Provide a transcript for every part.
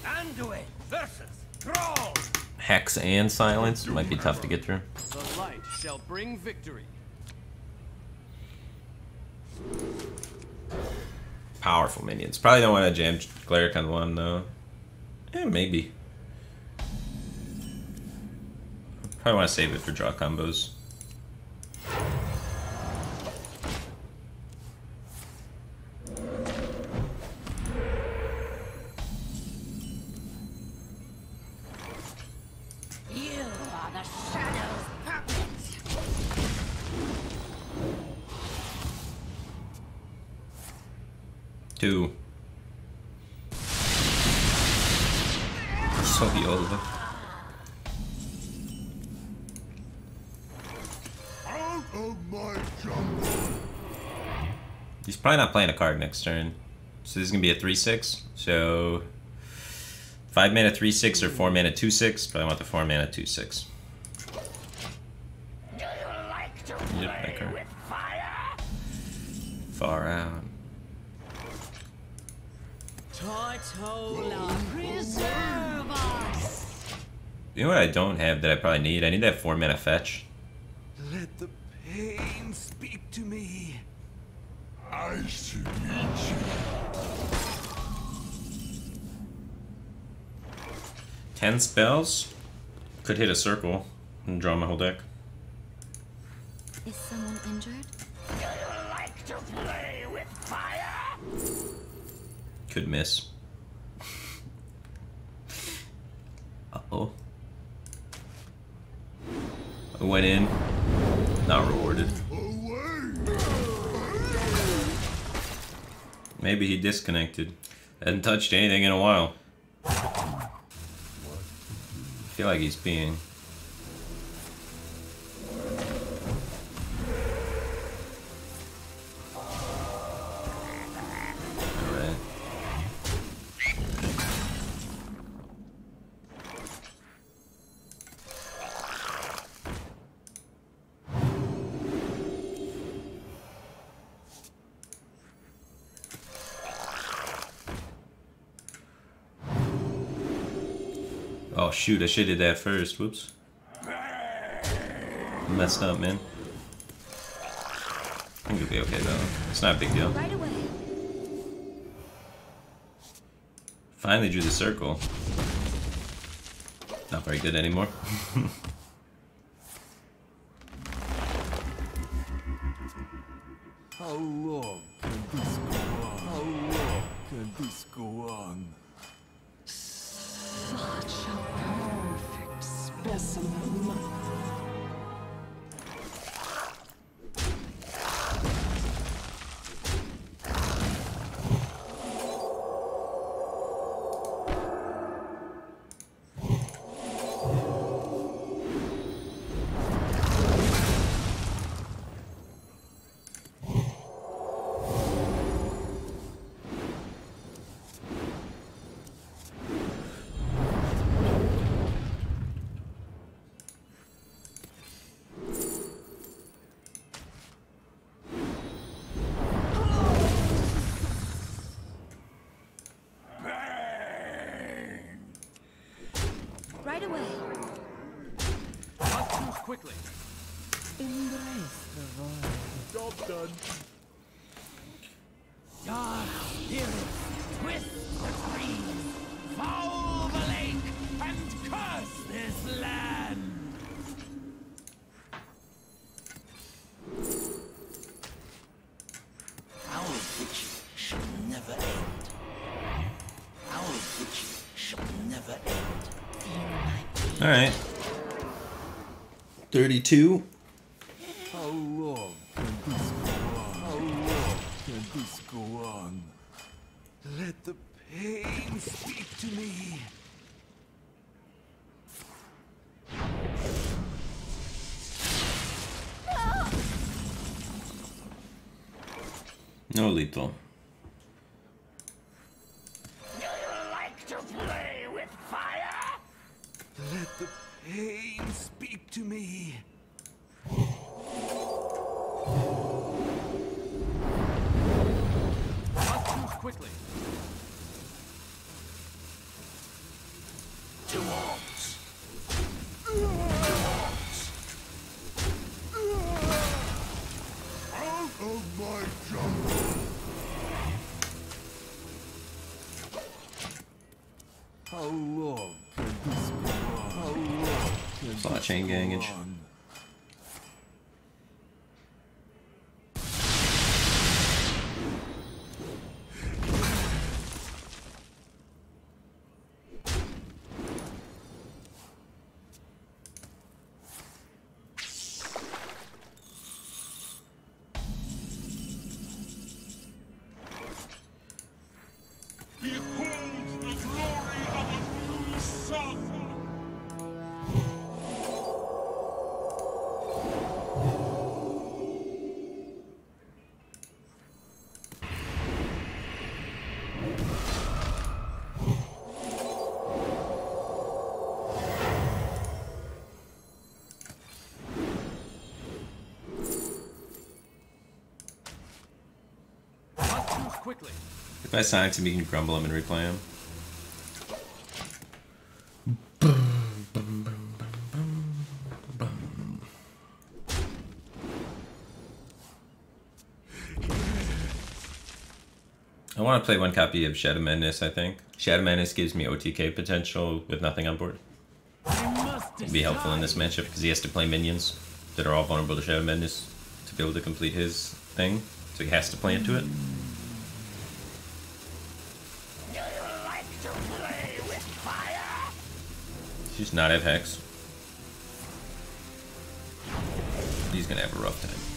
Anduin versus Thrall. Hex and silence might be tough to get through. The light shall bring victory. Powerful minions. Probably don't want to jam Cleric on one though. Eh, maybe. Probably want to save it for draw combos. You are the Shadow's puppet. 2. So Yola. Out of my jungle. He's probably not playing a card next turn. So this is gonna be a 3/6. So 5 mana 3/6 or 4 mana 2/6. Probably want the 4 mana 2/6. Do you like to Yep, that card. with fire? Far out. Tortola, preserve us. You know what I don't have that I probably need? I need that 4 mana fetch. Let the pain speak to me. I should meet you. 10 spells. Could hit a circle and draw my whole deck. Is someone injured? Do you like to play with fire? Could miss. Uh-oh. I went in. Not rewarded. Maybe he disconnected. Hadn't touched anything in a while. I feel like he's peeing. Alright. Oh shoot, I should have did that first. Whoops. Messed up, man. I think it'll be okay though. It's not a big deal. Right away. Finally drew the circle. Not very good anymore. How long can this go on? How long can this go on? Such a perfect specimen. Right away. Not too quickly. Embrace the void. Job done. Dark spirits twist the trees, foul the lake, and curse this land. Our witching shall never end. Our witching shall never end. Alright. 32. How long can this go on? How long can this go on? Let the pain speak to me. No lethal. Do you like to play with fire? Let the pain speak to me. Not too quickly. to arms. Out of my jungle. How long can this go on? How long can It's a lot of this chain go gangage. on? Behold the glory of a new sun! Must move quickly. If I silence him, you can grumble him and replay him. I want to play one copy of Shadow Madness, I think. Shadow Madness gives me OTK potential with nothing on board. I must It'd be helpful in this matchup because he has to play minions that are all vulnerable to Shadow Madness to be able to complete his thing. So he has to play into it. Do you like to play with fire? He's not have Hex. He's gonna have a rough time.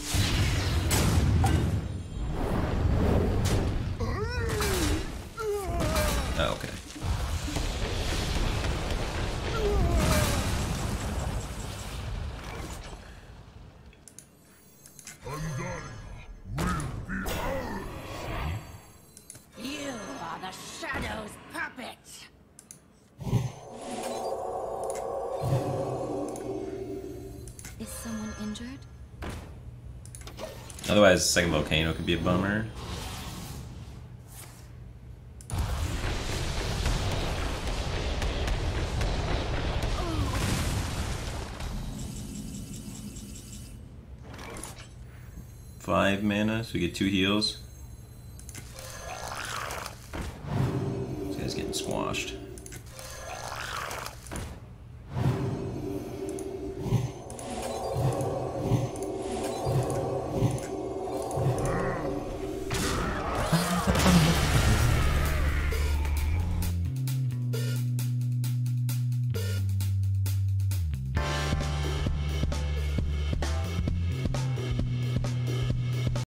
Oh, okay. You are the Shadow's puppet. Is someone injured? Otherwise, second Volcano could be a bummer. Five mana, so we get 2 heals. This guy's getting squashed.